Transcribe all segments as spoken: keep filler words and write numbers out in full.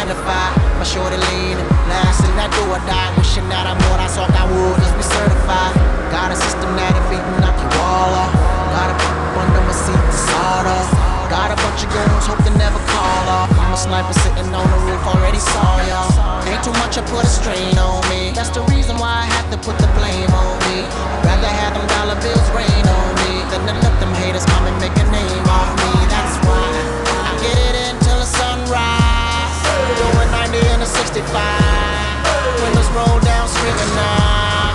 magnified. My shorty leaning, last in that do or die. Wishing that I'm what I thought I would, just be certified. Got a system that'll beating up your wall off. Got a under my seat to sawed off. Got a bunch of goons, hope they never call off. I'm a sniper sitting on the roof, already saw y'all. Ain't too much, I put a strain on me. That's the reason why I have to put the blame on me. I'd rather have them dollar bills rain on me than to let them haters come and make a name off me. That's why I get it in till the sunrise. Doing ninety and a sixty-five. Windows roll down, screaming nah.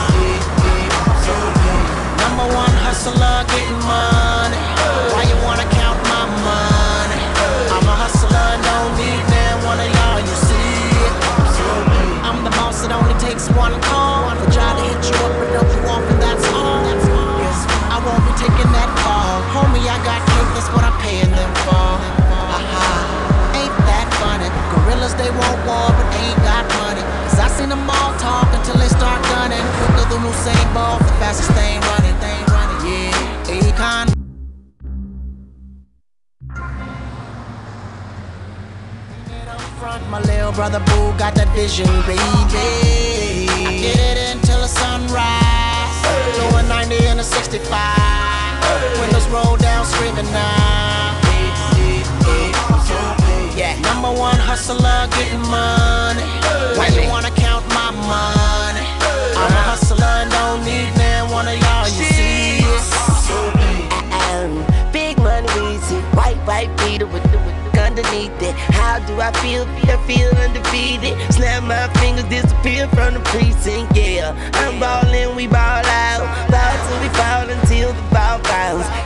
Number one hustler, getting money. Why you wanna count my money? I'm a hustler and don't need damn one of y'all, you see it. I'm the boss, it only takes one call. I try to hit you up and dump you off, and that's all. Yes, I won't be taking that call. Homie, I got cake, that's what I'm paying them for. Haha, ain't that funny? Gorillas, they want war, but they ain't got money. Cause I seen them all talk until they start gunning. Quicker than Usain Bolt, the fastest thing running. Yeah, Akon. My little brother Boo got that vision, baby. I get it until the sunrise. Doing ninety and a sixty-five. Windows roll down, screaming now. Yeah, number one hustler, getting money. Why you wanna count my money? I'm a hustler and don't need man one of y'all, you see it. Big money, easy. White, white beater with the underneath it. How do I feel? I feel undefeated. Snap my fingers, disappear from the precinct. Yeah, I'm ballin', we ball out. Ball till we fall until the ball bounce.